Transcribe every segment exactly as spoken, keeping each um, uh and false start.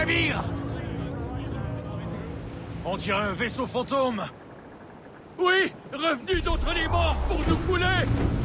navire! On dirait un vaisseau fantôme! Oui! Revenu d'entre les morts pour nous couler!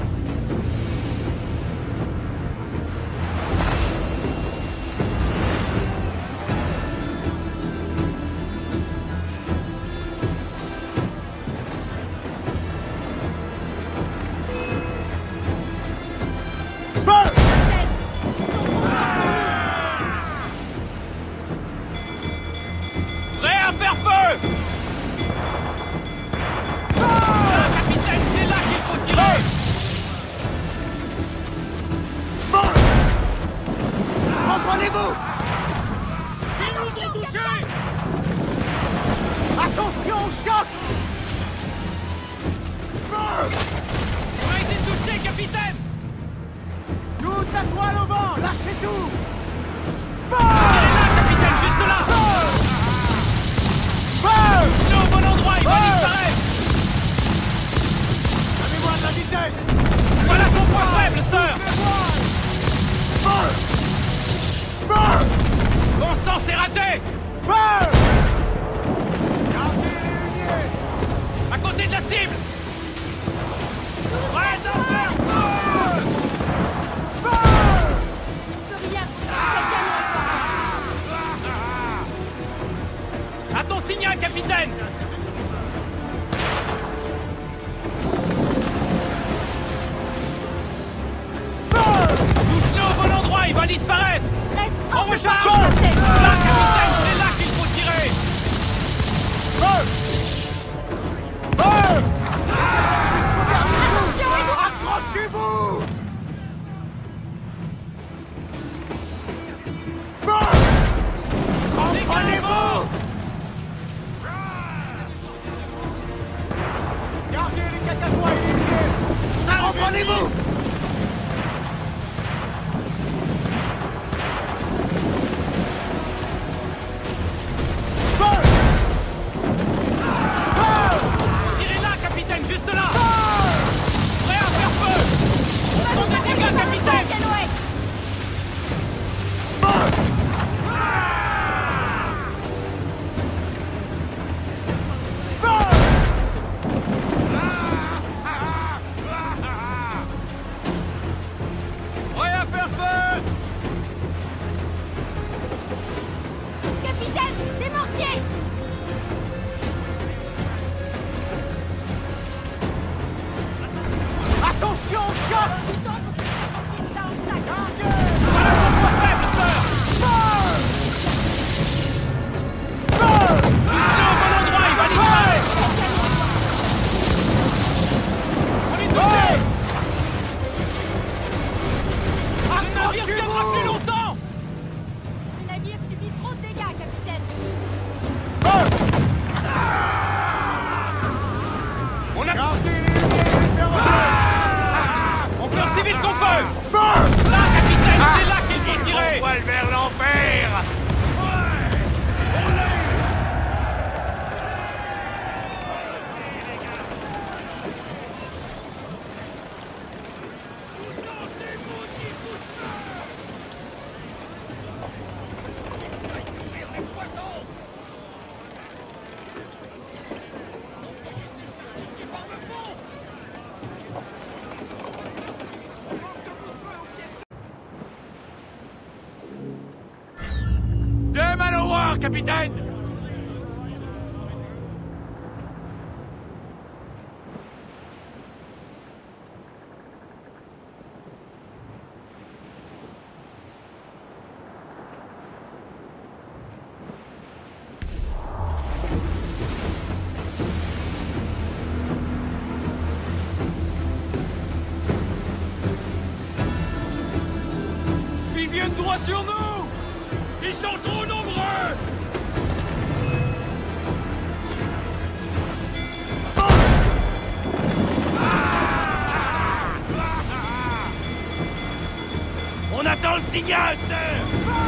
Capitaine! Ils viennent droit sur nous! Ils sont trop nombreux! On attend le signal, sir!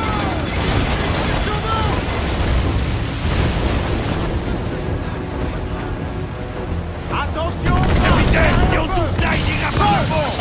Attention! Capitaine, si on touche là, il ira pas au fond!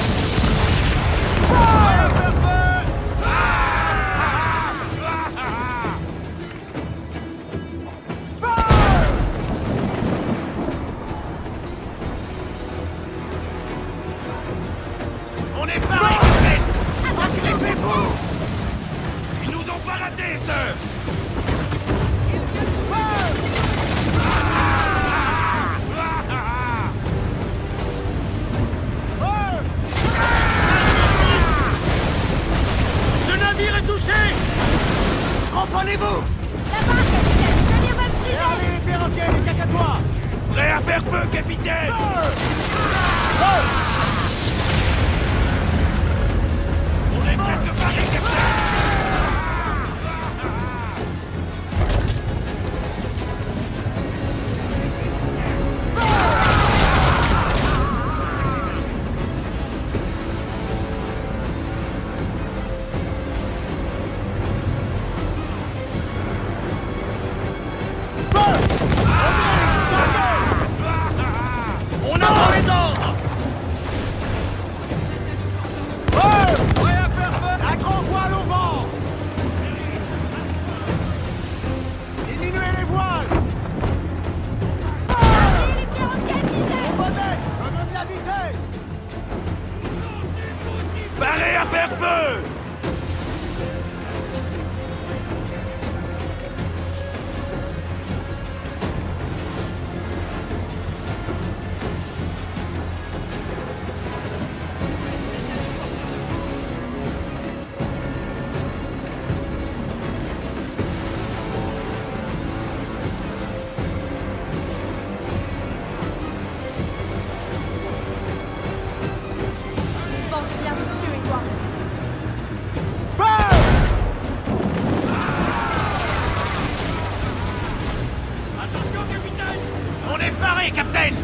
capitaine! On est presque paré, capitaine! Paré à faire feu! Capitaine!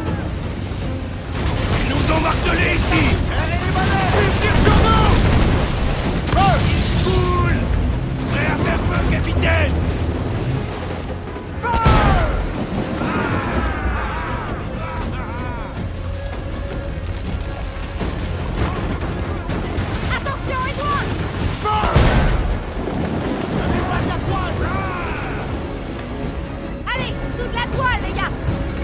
Ils nous ont martelés ici! Ils tirent sur nous! Oh! Ils coulent! Prêt à faire feu, capitaine! Attention, Edouard! Allez, toute la toile, les gars!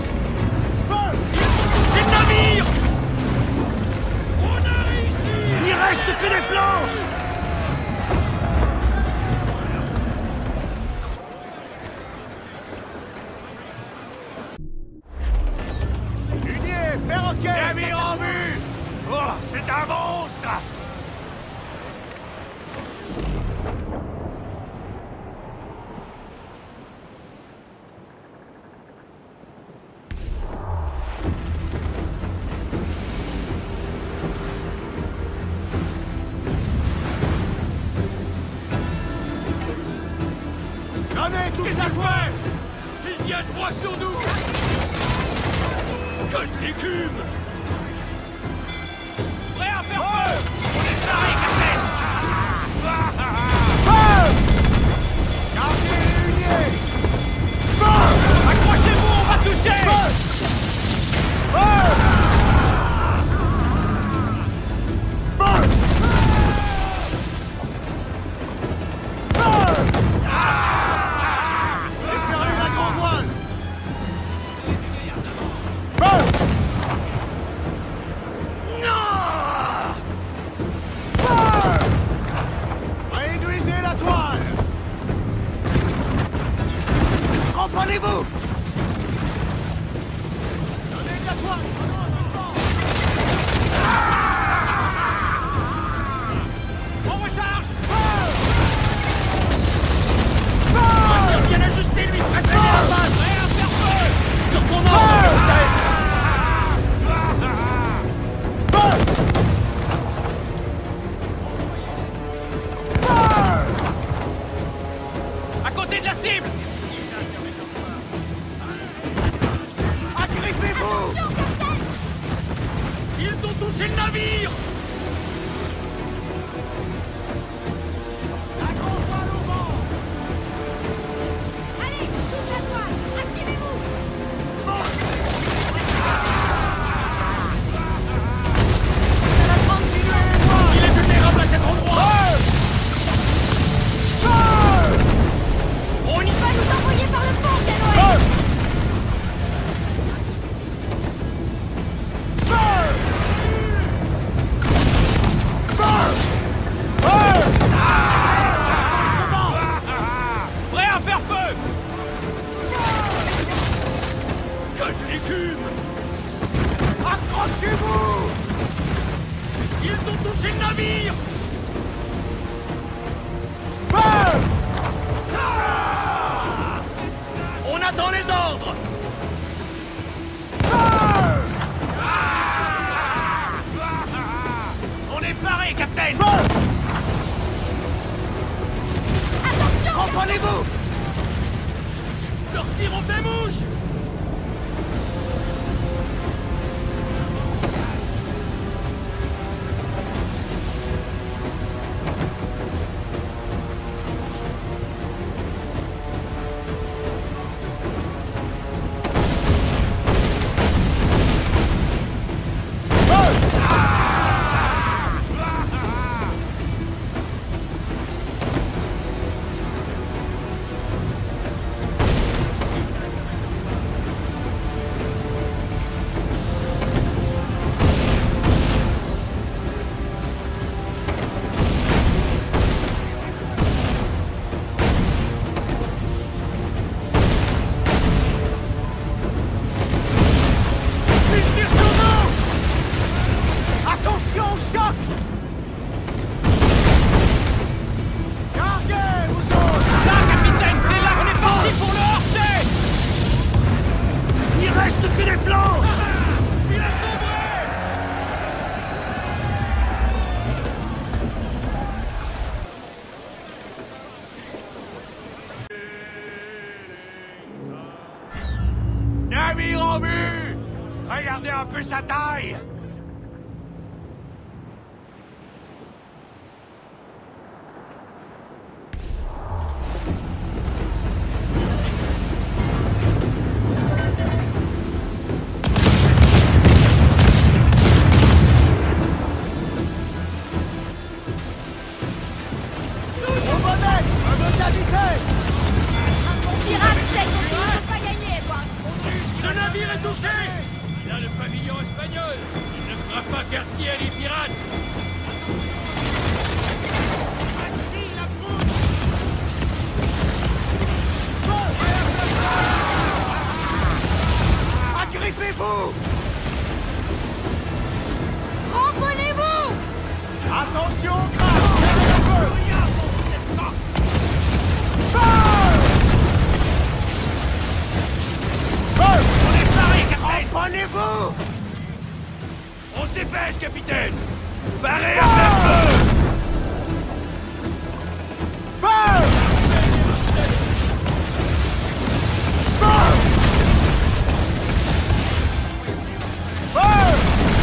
On a réussi! Il reste que des planches! Hunier, perroquet! Navire en vue! Oh, c'est un monstre! Qu'est-ce qu'il fait? Il vient droit sur nous! Conne d'écume! Prêt à faire feu! On est paré, capitaine! Gardez les huniers! Accrochez-vous, on va toucher! Comprenez-vous? Donnez de la toile! On recharge! Voiture bien ajustée, lui! Préférez la base! Prêt à faire feu! Sur ton ordre, à côté de la cible! Agrippez-vous! Ils ont touché le navire! La grande voile au vent! Allez, toute la toile! Activez-vous! Il est vulnérable à cet endroit! On y Va nous envoyer par le pont, Canoë! Prêt à faire feu! Conne l'écume! Accrochez-vous! Ils ont touché le navire! On attend les ordres! capitaine! Attention! Comprenez-vous? Leurs tirs ont fait mouche! Navire en vue! Regardez un peu sa taille! Au bonnet! Un peu de la vitesse! Pirate sec, on ne peut pas gagner, quoi! Le navire est touché! Il a le pavillon espagnol! Il ne fera pas quartier à les pirates! Agrippez-vous! Ramponnez-vous! Attention, grâce! Tirez un peu! On est paré, capitaine! Prenez-vous! On se dépêche, capitaine! Parez à faire feu! Feu! Feu! Feu!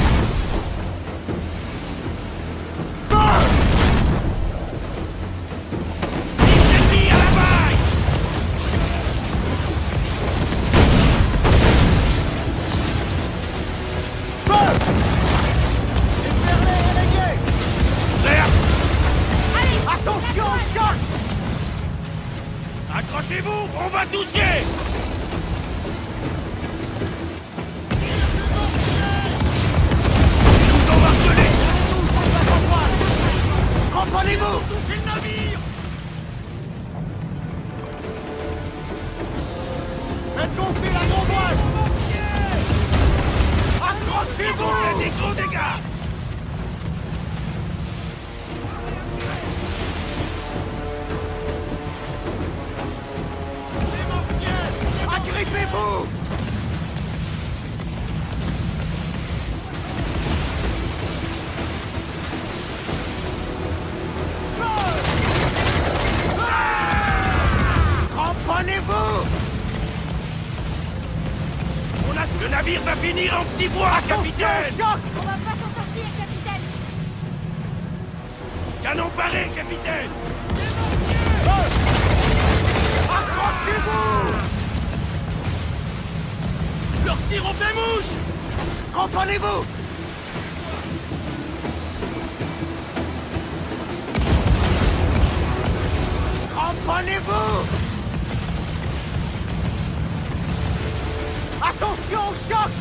Feu! Les ennemis à la baille! Feu! Espérez reléguer! L'air! Allez! Attention au choc! Accrochez-vous, on va toucher! Ils nous ont martelés! Comprenez-vous? Touchez le navire! Faites gonfler la grande voile! Il y a Accrochez-vous! des gros dégâts! Agrippez-vous! Comprenez-vous? On a... Le navire va finir en petits bois, capitaine! Attention au choc! On va pas s'en sortir, capitaine! Canon paré, capitaine! Accrochez-vous! Leurs tirs ont fait mouche! Comprenez-vous? Comprenez-vous? Attention au choc!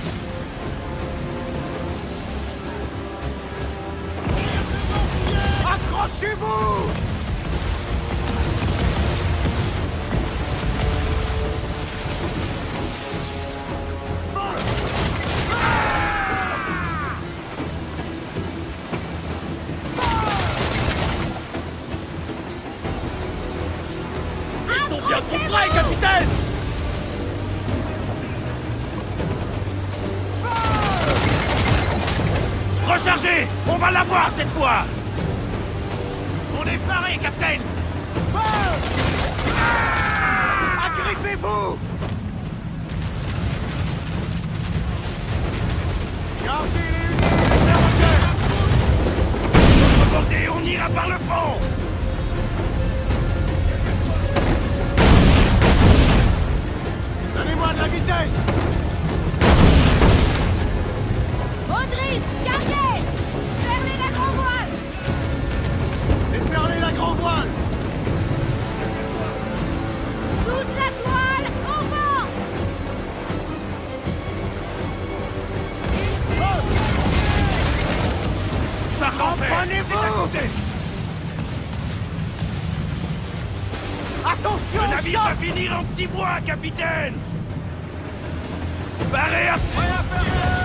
Accrochez-vous! Ils sont bien sous près, capitaine! Rechargez! On va l'avoir cette fois! On est paré, capitaine! Agrippez-vous! Gardez les unités interrogées! Reportez, on ira par le fond! Donnez-moi de la vitesse! Audrey, carrière! Fermez la grand voile! Déferlez la grand voile! Toute la toile au vent! Comprenez-vous! Attention, Le navire va finir en petits bois, capitaine! Barrez à... Prêt à faire